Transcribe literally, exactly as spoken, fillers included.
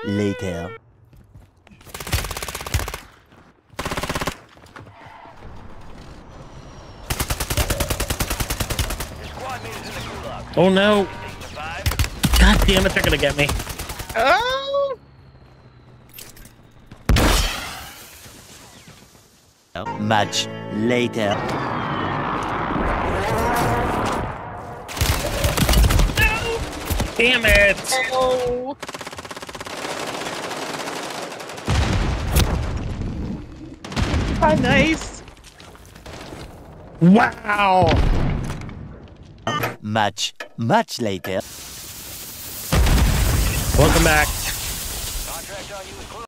later. Oh no! God damn it, they're gonna get me. Oh! Much later. Damn it! Oh! How nice! Wow! Much, much later. Welcome back.